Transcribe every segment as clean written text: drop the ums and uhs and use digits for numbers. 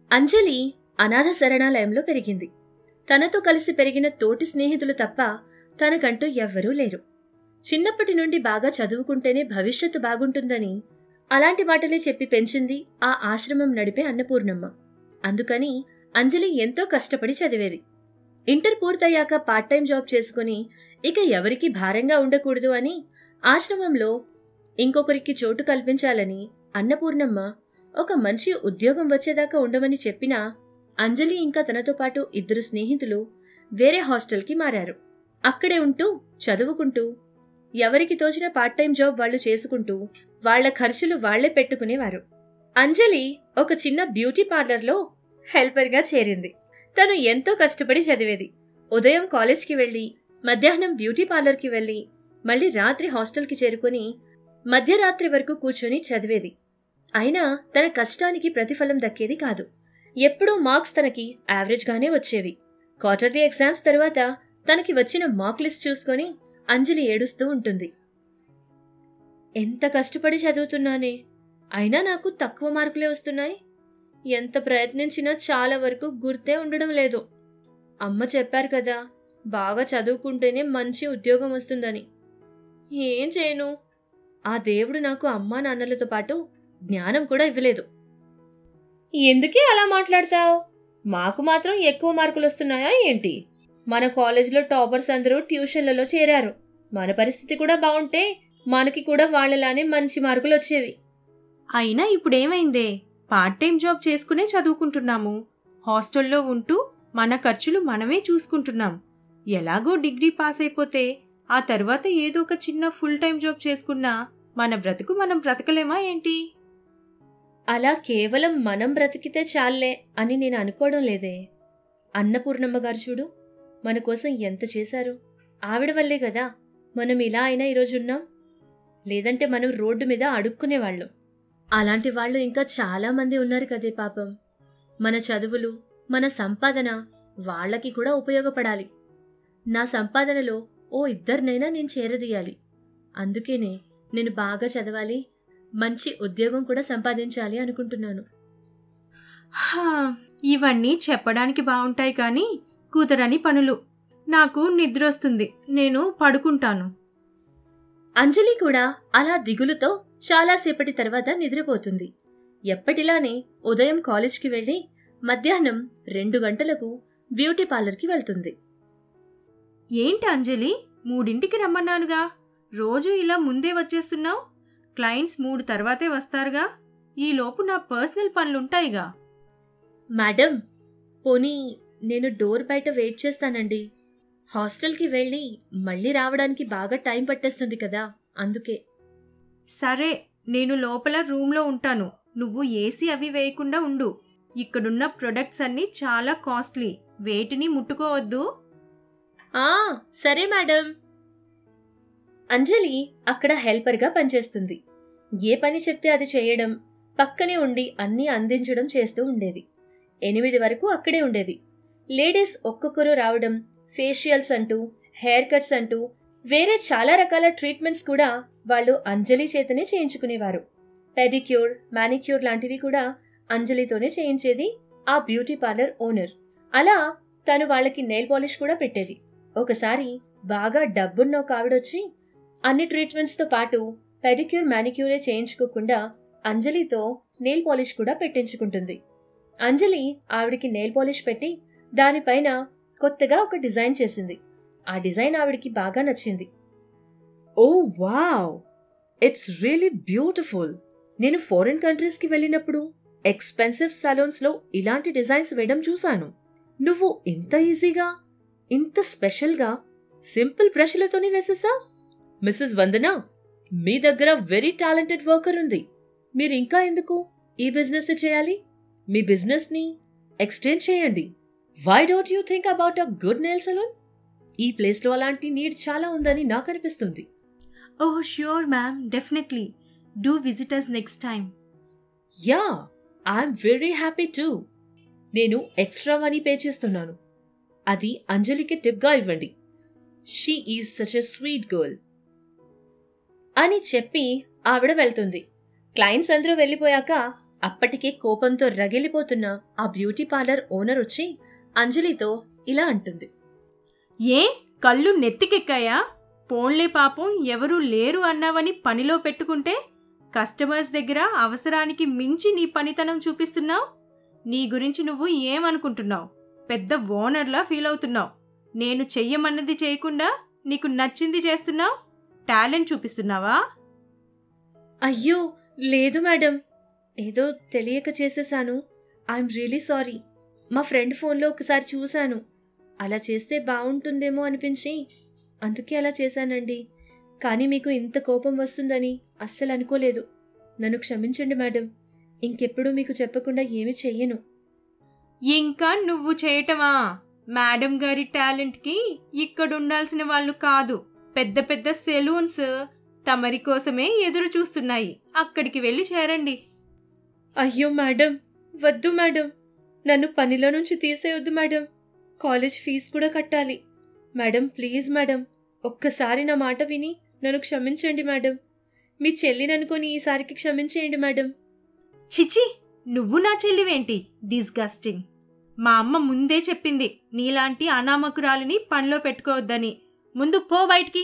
అంజలి అనాథ శరణాలయంలో పెరిగింది. తనతో కలిసి పెరిగిన తోటి స్నేహితులు తప్ప తనకంటూ ఎవ్వరూ లేరు. చిన్నప్పటి నుండి బాగా చదువుకుంటేనే భవిష్యత్తు బాగుంటుందని అలాంటి మాటలే చెప్పి పెంచింది ఆ ఆశ్రమం నడిపే అన్నపూర్ణమ్మ. అందుకని అంజలి ఎంతో కష్టపడి చదివేది. ఇంటర్ పూర్తయ్యాక పార్ట్ టైం జాబ్ చేసుకుని ఇక ఎవరికీ భారంగా ఉండకూడదు అని ఆశ్రమంలో ఇంకొకరికి చోటు కల్పించాలని అన్నపూర్ణమ్మ ఒక మంచి ఉద్యోగం వచ్చేదాకా ఉండమని చెప్పినా అంజలి ఇంకా తనతో పాటు 2 స్నేహితులు వేరే హాస్టల్కి మారారు. అక్కడే ఉంటూ చదువుకుంటూ ఎవరికి తోచిన పార్ట్ టైం జాబ్ వాళ్లు చేసుకుంటూ వాళ్ల ఖర్చులు వాళ్లే పెట్టుకునేవారు. అంజలి ఒక చిన్న బ్యూటీ పార్లర్లో హెల్పర్గా చేరింది. తను ఎంతో కష్టపడి చదివేది. ఉదయం కాలేజ్కి వెళ్లి మధ్యాహ్నం బ్యూటీ పార్లర్కి వెళ్లి మళ్లీ రాత్రి హాస్టల్కి చేరుకుని మధ్యరాత్రి వరకు కూర్చొని చదివేది. అయినా తన కష్టానికి ప్రతిఫలం దక్కేది కాదు. ఎప్పుడూ మార్క్స్ తనకి యావరేజ్గానే వచ్చేవి. క్వార్టర్లీ ఎగ్జామ్స్ తరువాత తనకి వచ్చిన మార్క్ లిస్ట్ చూసుకొని అంజలి ఏడుస్తూ ఉంటుంది. ఎంత కష్టపడి చదువుతున్నానే, అయినా నాకు తక్కువ మార్కులే వస్తున్నాయి. ఎంత ప్రయత్నించినా చాలా వరకు గుర్తే ఉండడం లేదు. అమ్మ చెప్పారు కదా, బాగా చదువుకుంటేనే మంచి ఉద్యోగం వస్తుందని. ఏం చేయను? ఆ దేవుడు నాకు అమ్మా నాన్నలతో పాటు జ్ఞానం కూడా ఇవ్వలేదు. ఎందుకే అలా మాట్లాడతావు? మాకు మాత్రం ఎక్కువ మార్కులు వస్తున్నాయా ఏంటి? మన కాలేజీలో టాపర్స్ అందరూ ట్యూషన్లలో చేరారు. మన పరిస్థితి కూడా బాగుంటే మనకి కూడా వాళ్లలానే మంచి మార్కులు వచ్చేవి. అయినా ఇప్పుడేమైందే? పార్ట్ టైం జాబ్ చేసుకునే చదువుకుంటున్నాము. హాస్టల్లో ఉంటూ మన ఖర్చులు మనమే చూసుకుంటున్నాం. ఎలాగో డిగ్రీ పాస్ అయిపోతే ఆ తర్వాత ఏదో ఒక చిన్న ఫుల్ టైం జాబ్ చేసుకున్నా మన బ్రతుకు మనం బ్రతకలేమా ఏంటి? అలా కేవలం మనం బ్రతికితే చాలే అని నేను అనుకోవడం లేదే. అన్నపూర్ణమ్మ గారు చూడు, మన కోసం ఎంత చేశారు. ఆవిడ వల్లే కదా మనం ఇలా అయినా ఈరోజున్నాం. లేదంటే మనం రోడ్డు మీద అడుక్కునేవాళ్ళం. అలాంటి వాళ్ళు ఇంకా చాలా మంది ఉన్నారు కదే పాపం. మన చదువులు, మన సంపాదన వాళ్లకి కూడా ఉపయోగపడాలి. నా సంపాదనలో ఓ 2నైనా నేను చేరదీయాలి. అందుకేనే నేను బాగా చదవాలి, మంచి ఉద్యోగం కూడా సంపాదించాలి అనుకుంటున్నాను. ఇవన్నీ చెప్పడానికి బాగుంటాయి కానీ కుదరని పనులు. నాకు నిద్రొస్తుంది, నేను పడుకుంటాను. అంజలి కూడా అలా దిగులుతో చాలాసేపటి తర్వాత నిద్రపోతుంది. ఎప్పటిలానే ఉదయం కాలేజ్కి వెళ్లి మధ్యాహ్నం 2 గంటలకు బ్యూటీ పార్లర్కి వెళ్తుంది. ఏంటి అంజలి, 3ంటికి రమ్మన్నానుగా, రోజు ఇలా ముందే వచ్చేస్తున్నావు? క్లయింట్స్ 3 తర్వాతే వస్తారుగా, ఈలోపు నా పర్సనల్ పనులుంటాయిగా. మేడం, పోనీ నేను డోర్ బయట వెయిట్ చేస్తానండి. హాస్టల్కి వెళ్ళి మళ్ళీ రావడానికి బాగా టైం పట్టేస్తుంది కదా, అందుకే. సరే, నేను లోపల రూమ్లో ఉంటాను. నువ్వు ఏసీ అవి వేయకుండా ఉండు. ఇక్కడున్న ప్రొడక్ట్స్ అన్నీ చాలా కాస్ట్లీ, వేటిని ముట్టుకోవద్దు. సరే మేడం. అంజలి అక్కడ హెల్పర్గా పనిచేస్తుంది. ఏ పని చెప్తే అది చేయడం, పక్కనే ఉండి అన్నీ అందించడం చేస్తూ ఉండేది. 8 వరకు అక్కడే ఉండేది. లేడీస్ ఒక్కొక్కరు రావడం, ఫేషియల్స్ అంటూ, హెయిర్ కట్స్ అంటూ వేరే చాలా రకాల ట్రీట్మెంట్స్ కూడా వాళ్ళు అంజలి చేతనే చేయించుకునేవారు. పెడిక్యూర్, మానిక్యూర్ లాంటివి కూడా అంజలితోనే చేయించేది ఆ బ్యూటీ పార్లర్ ఓనర్. అలా తను వాళ్ళకి నెయిల్ పాలిష్ కూడా పెట్టేది. ఒకసారి బాగా డబ్బున్న ఒక ఆవిడొచ్చి అన్ని ట్రీట్మెంట్స్తో పాటు పెడిక్యూర్, మానిక్యూరే చేయించుకోకుండా అంజలితో నెయిల్ పాలిష్ కూడా పెట్టించుకుంటుంది. అంజలి ఆవిడికి నెయిల్ పాలిష్ పెట్టి దానిపైన కొత్తగా ఒక డిజైన్ చేసింది. ఆ డిజైన్ ఆవిడికి బాగా నచ్చింది. Oh wow, it's really beautiful. నేను ఫారిన్ కంట్రీస్కి వెళ్ళినప్పుడు ఎక్స్పెన్సివ్ సలూన్స్లో ఇలాంటి డిజైన్స్ వేయడం చూశాను. నువ్వు ఇంత ఈజీగా, ఇంత స్పెషల్గా సింపుల్ బ్రష్లతోనే వేసేసా? మిస్సెస్ వందన, మీ దగ్గర వెరీ టాలెంటెడ్ వర్కర్ ఉంది. మీరు ఇంకా ఎందుకు ఈ బిజినెస్ చేయాలి? మీ బిజినెస్ని ఎక్స్టెండ్ చేయండి. Why don't you think about a good nail salon? ఈ ప్లేస్లో అలాంటి నీడ్ చాలా ఉందని నాకు అనిపిస్తుంది. Oh sure ma'am, definitely. Do visit us next time. Yeah, I'm very happy to. నేను ఎక్స్ట్రా మనీ పే చేస్తున్నాను. అది అంజలికి టిప్గా ఇవ్వండి. She is such a sweet girl అని చెప్పి ఆవిడ వెళ్తుంది. క్లయింట్స్ అందరూ వెళ్ళిపోయాక అప్పటికే కోపంతో రగిలిపోతున్న ఆ బ్యూటీ పార్లర్ ఓనర్ వచ్చి అంజలితో ఇలా అంటుంది. ఏ కళ్ళు నెత్తికెక్కాయా? పోన్లే పాపం, ఎవరూ లేరు అన్నావని పనిలో పెట్టుకుంటే కస్టమర్స్ దగ్గర అవసరానికి మించి నీ పనితనం చూపిస్తున్నావు. నీ గురించి నువ్వు ఏమనుకుంటున్నావు? పెద్ద ఓనర్లా ఫీల్ అవుతున్నావు. నేను చెయ్యమన్నది చేయకుండా నీకు నచ్చింది చేస్తున్నావు. టాలెంట్ చూపిస్తున్నావా? అయ్యో లేదు మేడం, ఏదో తెలియక చేసేశాను. I'm really sorry. మా ఫ్రెండ్ ఫోన్లో ఒకసారి చూశాను, అలా చేస్తే బాగుంటుందేమో అనిపించి అందుకే అలా చేశానండి. కానీ మీకు ఇంత కోపం వస్తుందని అస్సలు అనుకోలేదు. నన్ను క్షమించండి మేడం. ఇంకెప్పుడు మీకు చెప్పకుండా ఏమీ చెయ్యను. ఇంకా నువ్వు చేయటమా? మేడం గారి టాలెంట్కి ఇక్కడుండాల్సిన వాళ్ళు కాదు, పెద్ద పెద్ద సెలూన్స్ తమరి కోసమే ఎదురు చూస్తున్నాయి. అక్కడికి వెళ్ళి చేరండి. అయ్యో మేడం, వద్దు మేడం. నన్ను పనిలో నుంచి తీసేయొద్దు మేడం. కాలేజ్ ఫీజు కూడా కట్టాలి. మేడం ప్లీజ్ మేడం, ఒక్కసారి నా మాట విని నన్ను క్షమించండి మేడం. మీ చెల్లిననుకొని ఈసారికి క్షమించేయండి మేడం. చిచి, నువ్వు నా చెల్లివేంటి? డిస్గస్టింగ్. మా అమ్మ ముందే చెప్పింది నీలాంటి అనామకురాలిని పనిలో పెట్టుకోవద్దని. ముందు పో బయటికి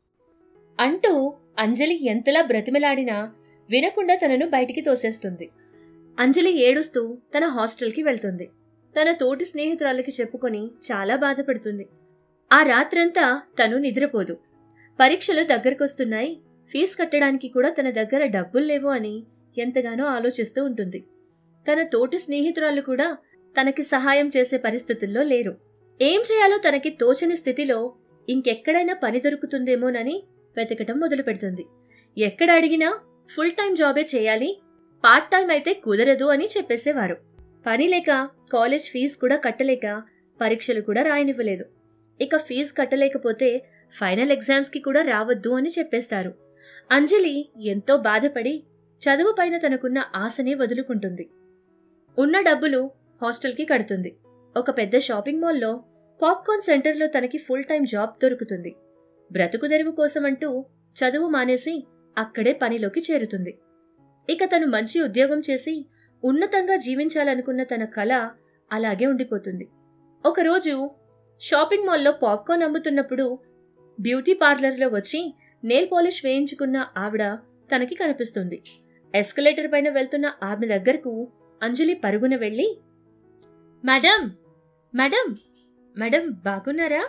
అంటూ అంజలి ఎంతలా బ్రతిమలాడినా వినకుండా తనను బయటికి తోసేస్తుంది. అంజలి ఏడుస్తూ తన హాస్టల్కి వెళ్తుంది. తన తోటి స్నేహితురాలకి చెప్పుకొని చాలా బాధపడుతుంది. ఆ రాత్రంతా తను నిద్రపోదు. పరీక్షలు దగ్గరకొస్తున్నాయి, ఫీజు కట్టడానికి కూడా తన దగ్గర డబ్బులు లేవు అని ఎంతగానో ఆలోచిస్తూ ఉంటుంది. తన తోటి స్నేహితురాలు కూడా తనకి సహాయం చేసే పరిస్థితుల్లో లేరు. ఏం చేయాలో తనకి తోచని స్థితిలో ఇంకెక్కడైనా పని దొరుకుతుందేమోనని వెతకటం మొదలు పెడుతుంది. ఎక్కడ అడిగినా ఫుల్ టైం జాబే చేయాలి, పార్ట్ టైం అయితే కుదరదు అని చెప్పేసేవారు. పని లేక కాలేజ్ ఫీజు కూడా కట్టలేక పరీక్షలు కూడా రాయనివ్వలేదు. ఇక ఫీజు కట్టలేకపోతే ఫైనల్ ఎగ్జామ్స్కి కూడా రావద్దు అని చెప్పేస్తారు. అంజలి ఎంతో బాధపడి చదువు పైన తనకున్న ఆశనే వదులుకుంటుంది. ఉన్న డబ్బులు హాస్టల్కి కడుతుంది. ఒక పెద్ద షాపింగ్ మాల్లో పాప్కార్న్ సెంటర్లో తనకి ఫుల్ టైం జాబ్ దొరుకుతుంది. బ్రతుకు తెరువు కోసమంటూ చదువు మానేసి అక్కడే పనిలోకి చేరుతుంది. ఇక తను మంచి ఉద్యోగం చేసి ఉన్నతంగా జీవించాలనుకున్న తన కల అలాగే ఉండిపోతుంది. ఒకరోజు షాపింగ్ మాల్లో పాప్కార్న్ అమ్ముతున్నప్పుడు బ్యూటీ పార్లర్లో వచ్చి నెయిల్ పాలిష్ వేయించుకున్న ఆవిడ తనకి కనిపిస్తుంది. ఎస్కలేటర్ పైన వెళ్తున్న ఆమె దగ్గరకు అంజలి పరుగున వెళ్ళి, మేడం మేడం మేడం బాగున్నారా?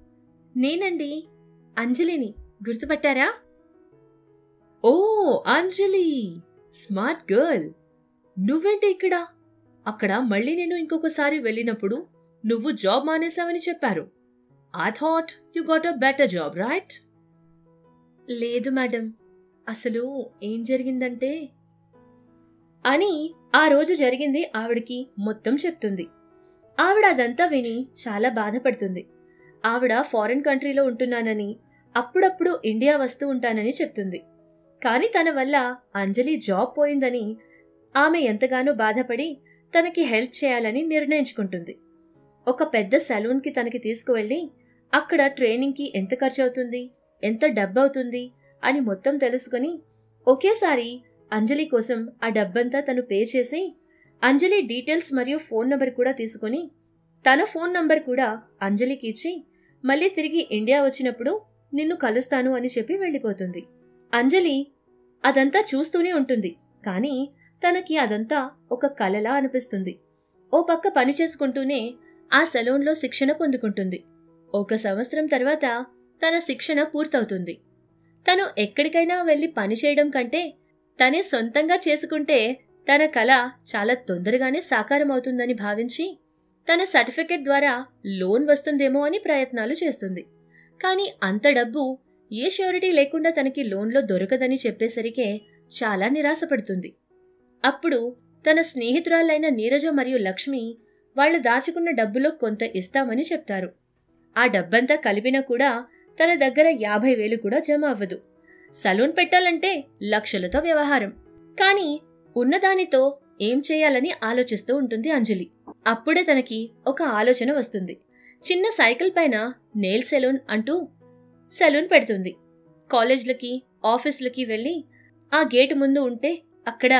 నేనండి అంజలిని, గుర్తుపట్టారా? ఓ అంజలి, స్మార్ట్ గర్ల్. నువ్వేంటి ఇక్కడ? అక్కడ మళ్ళీ నేను ఇంకొకసారి వెళ్ళినప్పుడు నువ్వు జాబ్ మానేసావని చెప్పారు. I thought you got a better job, right? లేదు మేడం, అసలు ఏం జరిగిందంటే అని ఆ రోజు జరిగింది ఆవిడికి మొత్తం చెప్తుంది. ఆవిడ అదంతా విని చాలా బాధపడుతుంది. ఆవిడ ఫారిన్ కంట్రీలో ఉంటున్నానని, అప్పుడప్పుడు ఇండియా వస్తూ ఉంటానని చెప్తుంది. కానీ తన వల్ల అంజలి జాబ్ పోయిందని ఆమె ఎంతగానో బాధపడి తనకి హెల్ప్ చేయాలని నిర్ణయించుకుంటుంది. ఒక పెద్ద సెలూన్కి తనకి తీసుకువెళ్ళి అక్కడ ట్రైనింగ్కి ఎంత ఖర్చు అవుతుంది, ఎంత డబ్బు అవుతుంది అని మొత్తం తెలుసుకుని ఒకేసారి అంజలి కోసం ఆ డబ్బంతా తను పే చేసి అంజలి డీటెయిల్స్ మరియు ఫోన్ నంబర్ కూడా తీసుకుని తన ఫోన్ నంబర్ కూడా అంజలికి ఇచ్చి మళ్ళీ తిరిగి ఇండియా వచ్చినప్పుడు నిన్ను కలుస్తాను అని చెప్పి వెళ్ళిపోతుంది. అంజలి అదంతా చూస్తూనే ఉంటుంది. కానీ తనకి అదంతా ఒక కలలా అనిపిస్తుంది. ఓ పక్క పని చేసుకుంటూనే ఆ సెలూన్లో శిక్షణ పొందుకుంటుంది. 1 సంవత్సరం తర్వాత తన శిక్షణ పూర్తవుతుంది. తను ఎక్కడికైనా వెళ్ళి పని చేయడం కంటే తనే సొంతంగా చేసుకుంటే తన కళ చాలా తొందరగానే సాకారం అవుతుందని భావించి తన సర్టిఫికెట్ ద్వారా లోన్ వస్తుందేమో అని ప్రయత్నాలు చేస్తుంది. కానీ అంత డబ్బు ఏ ష్యూరిటీ లేకుండా తనకి లోన్లో దొరకదని చెప్పేసరికే చాలా నిరాశపడుతుంది. అప్పుడు తన స్నేహితురాలైన నీరజ మరియు లక్ష్మి వాళ్లు దాచుకున్న డబ్బులో కొంత ఇస్తామని చెప్తారు. ఆ డబ్బంతా కలిపినా కూడా తన దగ్గర 50,000 కూడా జమ అవ్వదు. సలూన్ పెట్టాలంటే లక్షలతో వ్యవహారం. కానీ ఉన్నదానితో ఏం చేయాలని ఆలోచిస్తూ ఉంటుంది అంజలి. అప్పుడే తనకి ఒక ఆలోచన వస్తుంది. చిన్న సైకిల్ పైన నెయిల్ సెలూన్ అంటూ సెలూన్ పెడుతుంది. కాలేజ్లకి, ఆఫీసులకి వెళ్ళి ఆ గేటు ముందు ఉంటే అక్కడ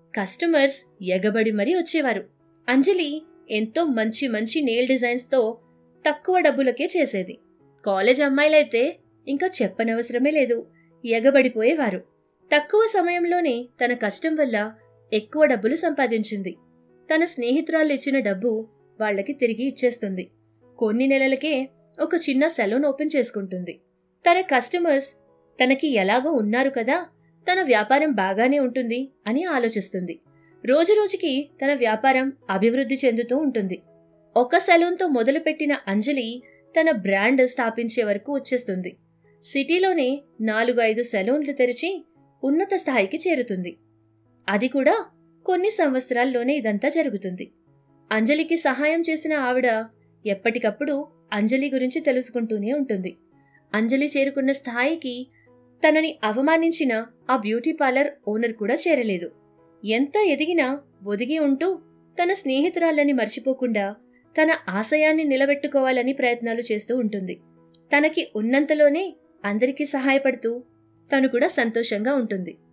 కస్టమర్స్ ఎగబడి మరీ వచ్చేవారు. అంజలి ఎంతో మంచి మంచి నెయిల్ డిజైన్స్తో తక్కువ డబ్బులకే చేసేది. కాలేజ్ అమ్మాయిలైతే ఇంకా చెప్పనవసరమే లేదు, ఎగబడిపోయేవారు. తక్కువ సమయంలోనే తన కష్టం వల్ల ఎక్కువ డబ్బులు సంపాదించింది. తన స్నేహితురాళ్ళు ఇచ్చిన డబ్బు వాళ్లకి తిరిగి ఇచ్చేస్తుంది. కొన్ని నెలలకే ఒక చిన్న సెలూన్ ఓపెన్ చేసుకుంటుంది. తన కస్టమర్స్ తనకి ఎలాగో ఉన్నారు కదా, తన వ్యాపారం బాగానే ఉంటుంది అని ఆలోచిస్తుంది. రోజురోజుకి తన వ్యాపారం అభివృద్ధి చెందుతూ ఉంటుంది. ఒక సెలూన్తో మొదలుపెట్టిన అంజలి తన బ్రాండ్ స్థాపించే వరకు వచ్చేస్తుంది. సిటీలోనే 4-5 సెలూన్లు తెరిచి ఉన్నత స్థాయికి చేరుతుంది. అది కూడా కొన్ని సంవత్సరాల్లోనే ఇదంతా జరుగుతుంది. అంజలికి సహాయం చేసిన ఆవిడ ఎప్పటికప్పుడు అంజలి గురించి తెలుసుకుంటూనే ఉంటుంది. అంజలి చేరుకున్న స్థాయికి తనని అవమానించిన ఆ బ్యూటీ పార్లర్ ఓనర్ కూడా చేరలేదు. ఎంత ఎదిగినా ఒదిగి ఉంటూ తన స్నేహితురాళ్ళని మర్చిపోకుండా తన ఆశయాన్ని నిలబెట్టుకోవాలని ప్రయత్నాలు చేస్తూ ఉంటుంది. తనకి ఉన్నంతలోనే అందరికీ సహాయపడుతూ తను కూడా సంతోషంగా ఉంటుంది.